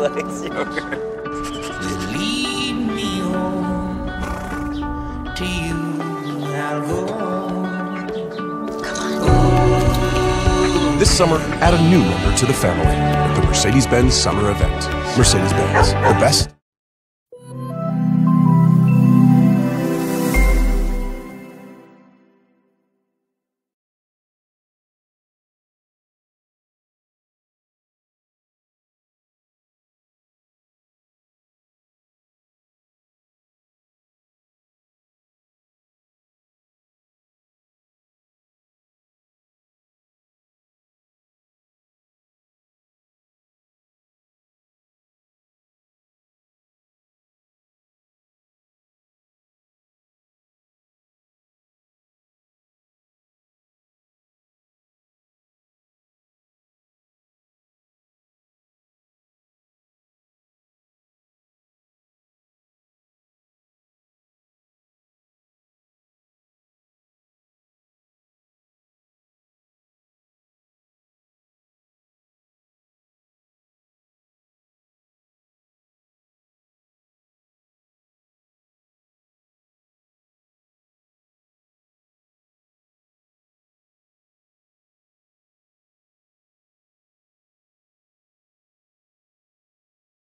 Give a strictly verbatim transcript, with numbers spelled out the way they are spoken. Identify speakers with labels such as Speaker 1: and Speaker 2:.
Speaker 1: like's yours.
Speaker 2: Lead me home to you, I'll go.
Speaker 3: This summer, add a new member to the family with the Mercedes-Benz Summer Event. Mercedes-Benz, the best